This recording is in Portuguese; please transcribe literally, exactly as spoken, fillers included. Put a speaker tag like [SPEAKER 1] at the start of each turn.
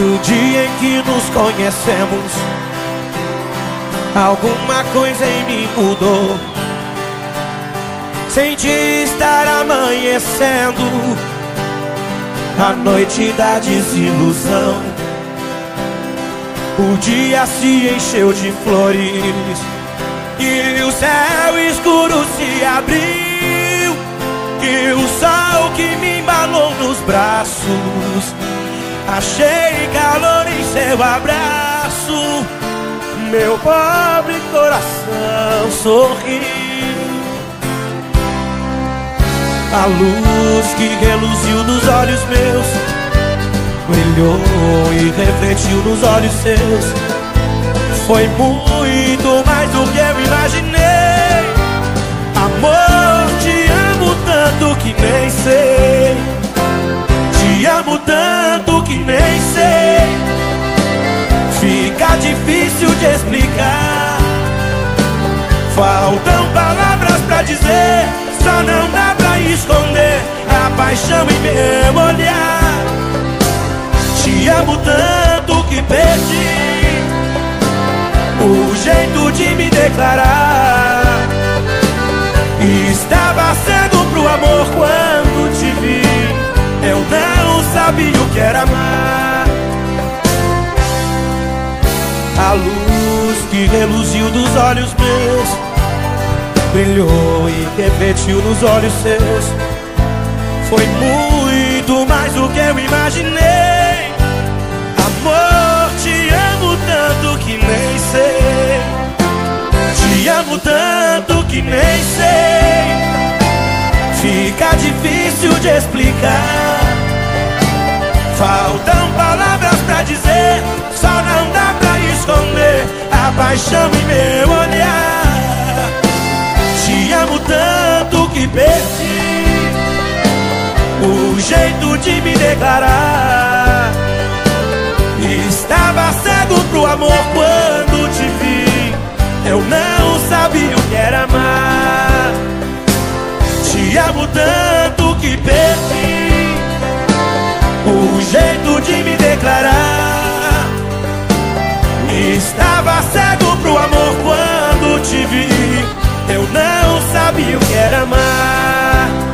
[SPEAKER 1] No dia em que nos conhecemos, alguma coisa em mim mudou. Senti estar amanhecendo a noite da desilusão. O dia se encheu de flores e o céu escuro se abriu, e o sol que me embalou nos braços, achei calor em seu abraço. Meu pobre coração sorriu. A luz que reluziu nos olhos meus brilhou e refletiu nos olhos seus. Foi muito mais do que eu imaginei. Amor, te amo tanto que nem sei. Te amo tanto que nem sei. Fica difícil de explicar. Faltam palavras pra dizer, só não dá pra esconder a paixão em meu olhar. Te amo tanto que perdi o jeito de me declarar. Estava cego pro amor quando te vi. Eu não sabia o que era amar. A luz que reluziu dos olhos meus brilhou e refletiu nos olhos seus. Foi muito mais do que eu imaginei. Amor, te amo tanto que nem sei. Te amo tanto que nem sei. Fica difícil de explicar. Faltam palavras pra dizer, só não dá pra esconder a paixão em meu olhar. Te amo tanto que perdi o jeito de me declarar. Estava cego pro amor quando te vi. Eu não sabia o que era amar. Te amo tanto que perdi o jeito de me declarar. Estava cego pro amor quando te vi. Eu não sabia o que era amar.